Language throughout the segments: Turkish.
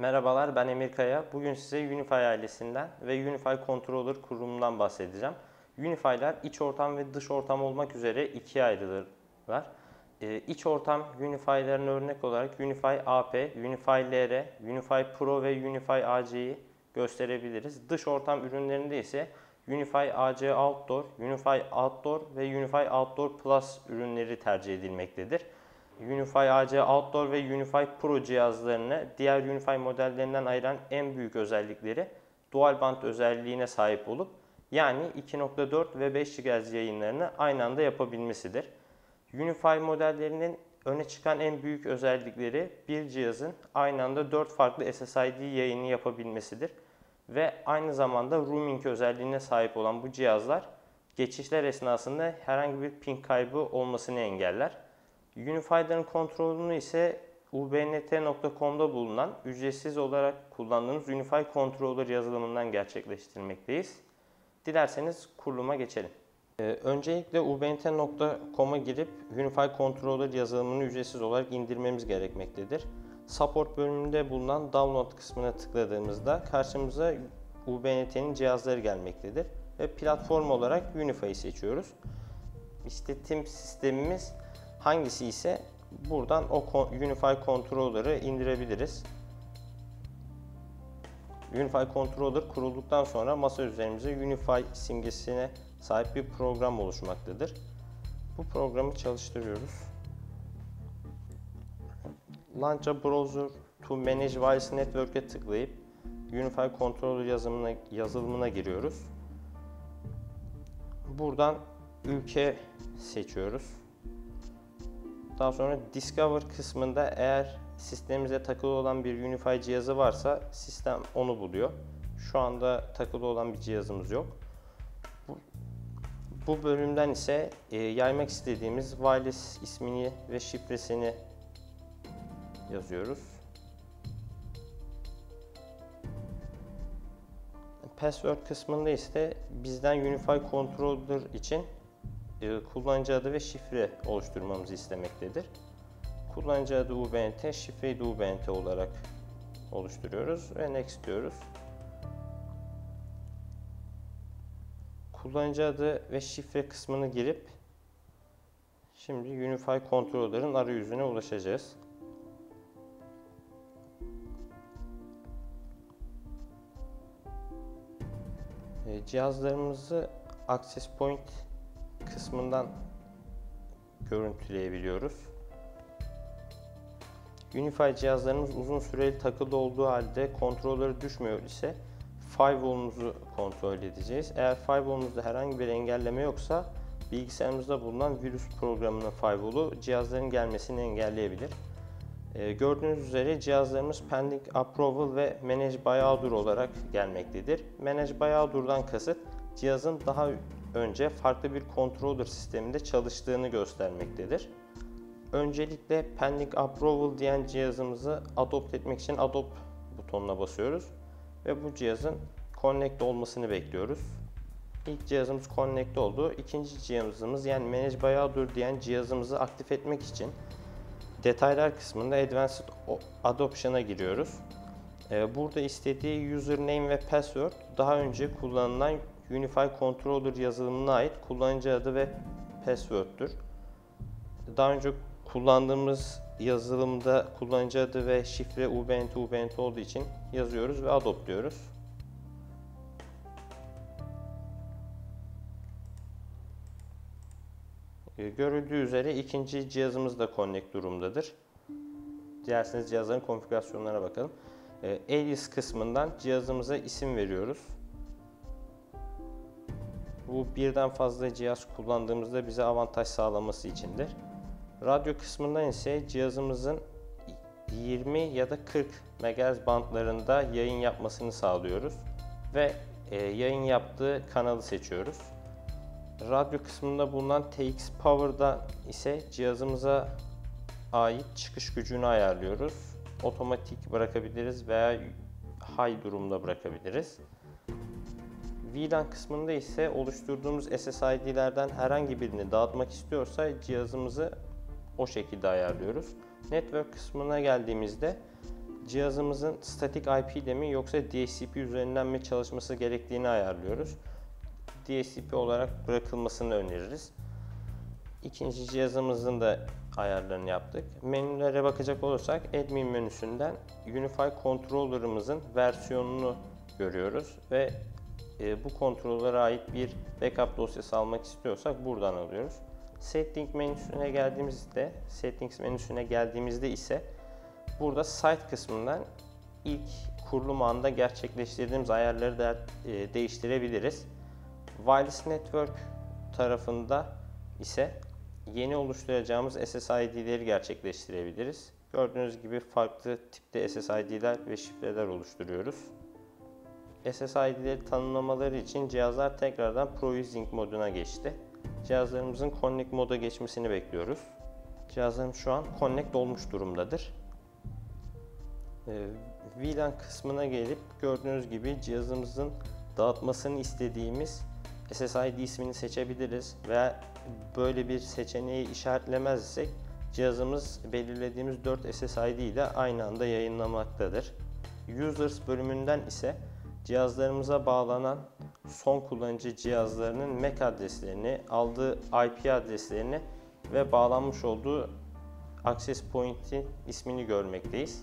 Merhabalar, ben Emir Kaya. Bugün size Unify ailesinden ve Unify Controller kurulumundan bahsedeceğim. Unify'lar iç ortam ve dış ortam olmak üzere ikiye ayrılırlar. İç ortam Unify'ların örnek olarak Unify AP, Unify LR, Unify Pro ve Unify AC'yi gösterebiliriz. Dış ortam ürünlerinde ise Unify AC Outdoor, Unify Outdoor ve Unify Outdoor Plus ürünleri tercih edilmektedir. Unify AC Outdoor ve Unify Pro cihazlarını diğer Unify modellerinden ayıran en büyük özellikleri dual band özelliğine sahip olup yani 2.4 ve 5 GHz yayınlarını aynı anda yapabilmesidir. Unify modellerinin öne çıkan en büyük özellikleri bir cihazın aynı anda 4 farklı SSID yayını yapabilmesidir. Ve aynı zamanda roaming özelliğine sahip olan bu cihazlar geçişler esnasında herhangi bir ping kaybı olmasını engeller. Unify'ların kontrolünü ise ubnt.com'da bulunan ücretsiz olarak kullandığımız Unify Controller yazılımından gerçekleştirmekteyiz. Dilerseniz kuruluma geçelim. Öncelikle ubnt.com'a girip Unify Controller yazılımını ücretsiz olarak indirmemiz gerekmektedir. Support bölümünde bulunan Download kısmına tıkladığımızda karşımıza ubnt'nin cihazları gelmektedir. Ve platform olarak Unify'ı seçiyoruz. İşletim sistemimiz hangisi ise buradan o Unify Controller'ı indirebiliriz. Unify Controller kurulduktan sonra masa üzerimize Unify simgesine sahip bir program oluşmaktadır. Bu programı çalıştırıyoruz. Launch a Browser to Manage Wireless Network'e tıklayıp Unify Controller yazılımına giriyoruz. Buradan ülke seçiyoruz. Daha sonra Discover kısmında eğer sistemimize takılı olan bir Unify cihazı varsa sistem onu buluyor. Şu anda takılı olan bir cihazımız yok. Bu bölümden ise yaymak istediğimiz wireless ismini ve şifresini yazıyoruz. Password kısmında ise bizden Unify Controller için kullanıcı adı ve şifre oluşturmamızı istemektedir. Kullanıcı adı UBNT, şifreyi de UBNT olarak oluşturuyoruz ve Next diyoruz. Kullanıcı adı ve şifre kısmını girip şimdi Unify Controller'ın arayüzüne ulaşacağız. Cihazlarımızı Access Point kısmından görüntüleyebiliyoruz. Unify cihazlarımız uzun süreli takılı olduğu halde kontrolleri düşmüyor ise firewall'umuzu kontrol edeceğiz. Eğer firewall'umuzda herhangi bir engelleme yoksa bilgisayarımızda bulunan virüs programının firewall'u cihazların gelmesini engelleyebilir. Gördüğünüz üzere cihazlarımız Pending Approval ve Manage by Outdoor olarak gelmektedir. Manage by Outdoor'dan kasıt cihazın daha önce farklı bir controller sisteminde çalıştığını göstermektedir. Öncelikle Pending Approval diyen cihazımızı adopt etmek için Adopt butonuna basıyoruz ve bu cihazın connect olmasını bekliyoruz. İlk cihazımız connect oldu. İkinci cihazımız yani Manage by Outdoor diyen cihazımızı aktif etmek için detaylar kısmında Advanced Adoption'a giriyoruz. Burada istediği username ve password daha önce kullanılan Unify Controller yazılımına ait kullanıcı adı ve password'tür. Daha önce kullandığımız yazılımda kullanıcı adı ve şifre ubnt olduğu için yazıyoruz ve adopt diyoruz. Görüldüğü üzere ikinci cihazımız da connect durumdadır. Dilerseniz cihazların konfigürasyonlarına bakalım. Alias kısmından cihazımıza isim veriyoruz. Bu birden fazla cihaz kullandığımızda bize avantaj sağlaması içindir. Radyo kısmından ise cihazımızın 20 ya da 40 MHz bandlarında yayın yapmasını sağlıyoruz ve yayın yaptığı kanalı seçiyoruz. Radyo kısmında bulunan TX Power'da ise cihazımıza ait çıkış gücünü ayarlıyoruz. Otomatik bırakabiliriz veya high durumda bırakabiliriz. VLAN kısmında ise oluşturduğumuz SSID'lerden herhangi birini dağıtmak istiyorsa cihazımızı o şekilde ayarlıyoruz. Network kısmına geldiğimizde cihazımızın statik IP ile mi yoksa DHCP üzerinden mi çalışması gerektiğini ayarlıyoruz. DHCP olarak bırakılmasını öneririz. İkinci cihazımızın da ayarlarını yaptık. Menülere bakacak olursak Admin menüsünden Unify Controller'ımızın versiyonunu görüyoruz ve bu controller'a ait bir backup dosyası almak istiyorsak buradan alıyoruz. Settings menüsüne geldiğimizde ise burada Site kısmından ilk kurulum anında gerçekleştirdiğimiz ayarları da değiştirebiliriz. Wireless Network tarafında ise yeni oluşturacağımız SSID'leri gerçekleştirebiliriz. Gördüğünüz gibi farklı tipte SSID'ler ve şifreler oluşturuyoruz. SSID'leri tanımlamaları için cihazlar tekrardan Pro-using moduna geçti. Cihazlarımızın Connect moda geçmesini bekliyoruz. Cihazlarım şu an Connect olmuş durumdadır. VLAN kısmına gelip gördüğünüz gibi cihazımızın dağıtmasını istediğimiz SSID ismini seçebiliriz ve böyle bir seçeneği işaretlemezsek cihazımız belirlediğimiz 4 SSID ile aynı anda yayınlamaktadır. Users bölümünden ise cihazlarımıza bağlanan son kullanıcı cihazlarının MAC adreslerini, aldığı IP adreslerini ve bağlanmış olduğu access point'in ismini görmekteyiz.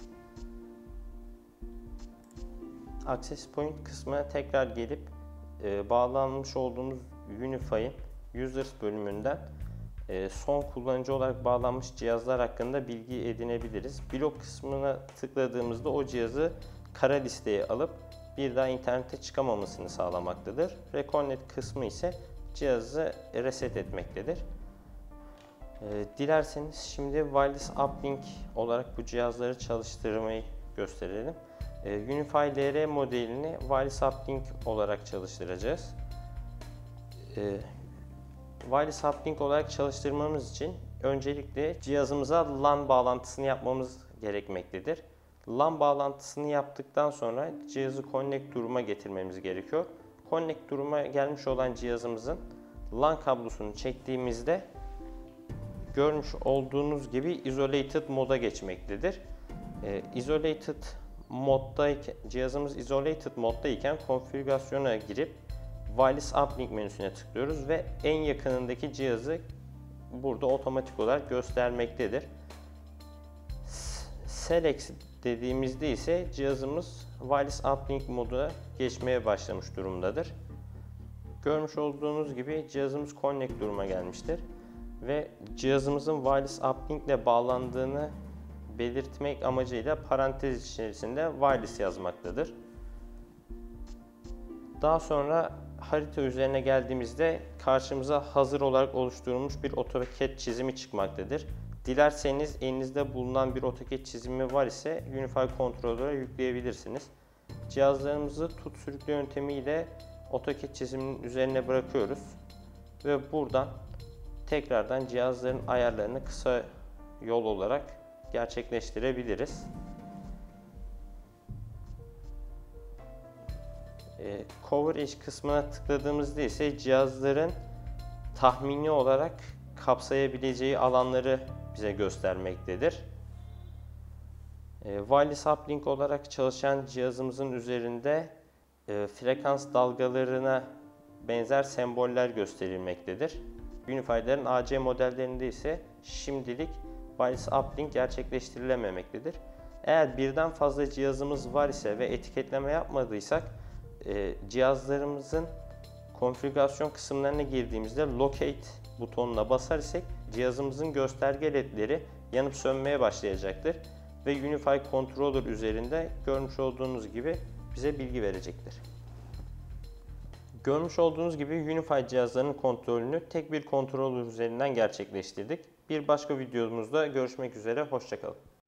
Access point kısmına tekrar gelip bağlanmış olduğumuz Unify'in Users bölümünden son kullanıcı olarak bağlanmış cihazlar hakkında bilgi edinebiliriz. Blok kısmına tıkladığımızda o cihazı kara listeye alıp bir daha internete çıkamamasını sağlamaktadır. Reconnect kısmı ise cihazı reset etmektedir. Dilerseniz şimdi Wireless Uplink olarak bu cihazları çalıştırmayı gösterelim. Unify LR modelini Wireless Uplink olarak çalıştıracağız. Wireless Uplink olarak çalıştırmamız için öncelikle cihazımıza LAN bağlantısını yapmamız gerekmektedir. LAN bağlantısını yaptıktan sonra cihazı Connect duruma getirmemiz gerekiyor. Connect duruma gelmiş olan cihazımızın LAN kablosunu çektiğimizde görmüş olduğunuz gibi Isolated moda geçmektedir. Cihazımız Isolated moddayken konfigürasyona girip Wireless Uplink menüsüne tıklıyoruz ve en yakınındaki cihazı burada otomatik olarak göstermektedir. Select dediğimizde ise cihazımız Wireless Uplink moduna geçmeye başlamış durumdadır. Görmüş olduğunuz gibi cihazımız Connect duruma gelmiştir ve cihazımızın Wireless Uplink ile bağlandığını belirtmek amacıyla parantez içerisinde wireless yazmaktadır. Daha sonra harita üzerine geldiğimizde karşımıza hazır olarak oluşturulmuş bir AutoCAD çizimi çıkmaktadır. Dilerseniz elinizde bulunan bir AutoCAD çizimi var ise Unify Controller'a yükleyebilirsiniz. Cihazlarımızı tut sürükle yöntemiyle AutoCAD çiziminin üzerine bırakıyoruz ve buradan tekrardan cihazların ayarlarını kısa yol olarak gerçekleştirebiliriz. Coverage kısmına tıkladığımızda ise cihazların tahmini olarak kapsayabileceği alanları bize göstermektedir. Wireless Uplink olarak çalışan cihazımızın üzerinde frekans dalgalarına benzer semboller gösterilmektedir. Unify'ların AC modellerinde ise şimdilik Wireless Uplink gerçekleştirilememektedir. Eğer birden fazla cihazımız var ise ve etiketleme yapmadıysak cihazlarımızın konfigürasyon kısımlarına girdiğimizde Locate butonuna basar isek cihazımızın gösterge ledleri yanıp sönmeye başlayacaktır ve Unify Controller üzerinde görmüş olduğunuz gibi bize bilgi verecektir. Görmüş olduğunuz gibi Unify cihazlarının kontrolünü tek bir controller üzerinden gerçekleştirdik. Bir başka videomuzda görüşmek üzere, hoşça kalın.